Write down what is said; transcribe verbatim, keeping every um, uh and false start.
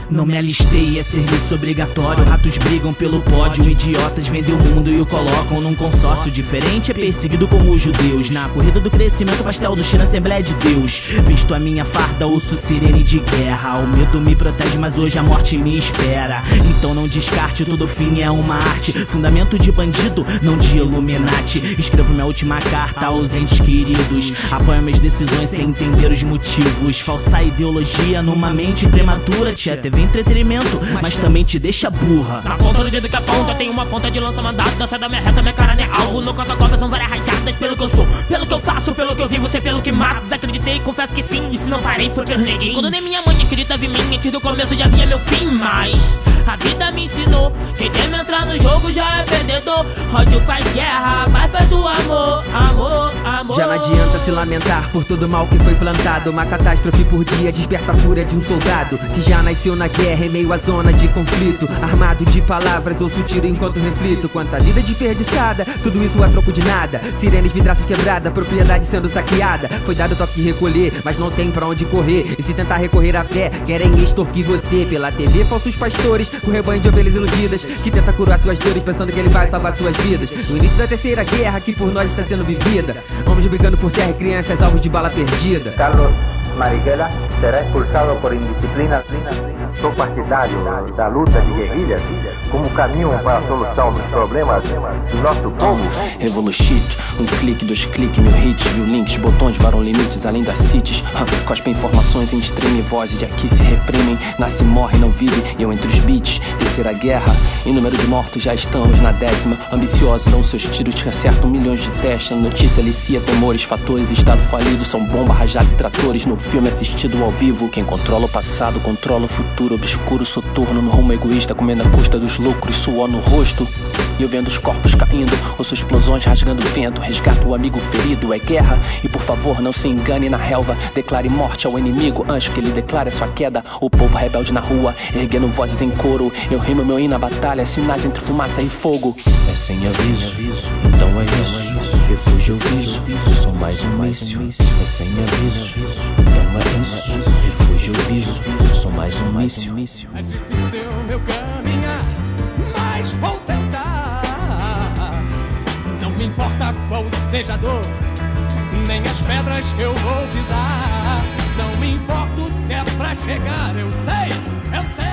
Não me alistei, é serviço obrigatório. Ratos brigam pelo pódio, idiotas vendem o mundo e o colocam num consórcio diferente. É perseguido como os judeus. Na corrida do crescimento, pastel do China, Assembleia de Deus. Visto a minha farda, ouço sirene de guerra. O medo me protege, mas hoje a morte me espera. Então não descarte, todo fim é uma arte. Fundamento de bandido, não de Illuminati. Escrevo minha última carta aos entes queridos. Apoio minhas decisões sem entender os motivos. Falsa ideologia numa mente prematura. Tia T V entretenimento, mas também te deixa burra. Na ponta do dedo que aponta, tem uma ponta de lança mandado. Dança da minha reta, minha cara não é algo. No cota-copa são várias rajadas. Pelo que eu sou, pelo que eu faço, pelo que eu vivo, sei pelo que mato. Desacreditei, confesso que sim, e se não parei foi pelo neguinho. Quando nem minha mãe acreditava em mim, antes do começo já via meu fim. Mas a vida me ensinou, quem teme entrar no jogo já é perdedor. Ódio faz guerra, paz faz o amor, amor, amor. Já não adianta se lamentar por todo o mal que foi plantado. Uma catástrofe por dia desperta a fúria de um soldado que já nasceu na guerra em meio à zona de conflito. Armado de palavras, ouço tiro enquanto reflito. Quanta vida desperdiçada, tudo isso a troco de nada. Sirenes, vidraças quebradas, propriedade sendo saqueada. Foi dado toque de recolher, mas não tem pra onde correr. E se tentar recorrer à fé, querem extorquir você. Pela T V, falsos pastores, com rebanho de ovelhas iludidas, que tenta curar suas dores pensando que ele vai salvar suas vidas. No início da terceira guerra, que por nós está sendo vivida, homens brigando por terra e crianças alvos de bala perdida. Carlos Marighella será expulsado por indisciplina. Sou partidário da luta de guerrilhas como caminho para a solução dos problemas do nosso povo. Revolushit, um clique, dois cliques, mil hits, mil links, botões varam limites além das cities. Cospe informações em extreme vozes de aqui se reprimem. Nasce, morre, não vive, eu entre os beats. Terceira guerra, em número de mortos já estamos na décima. Ambiciosos dão seus tiros que acertam milhões de testes. Notícia alicia temores, fatores, estado falido. São bomba, rajada e tratores no filme assistido ao vivo. Quem controla o passado, controla o futuro. Obscuro, soturno, no rumo egoísta, comendo a custa dos lucros, suor no rosto. E eu vendo os corpos caindo, ouço explosões rasgando o vento. Resgato o amigo ferido, é guerra. E por favor não se engane na relva. Declare morte ao inimigo antes que ele declare sua queda. O povo rebelde na rua, erguendo vozes em coro. Eu rimo meu hino na batalha, sinais entre fumaça e fogo. É sem aviso, então é isso. Refúgio eu viso, sou mais um míssil. É sem aviso, então é isso. Refúgio eu viso, sou mais um míssil. É difícil meu caminhar, mas vou tentar. Não me importa qual seja a dor, nem as pedras que eu vou pisar. Não me importo se é pra chegar, eu sei, eu sei.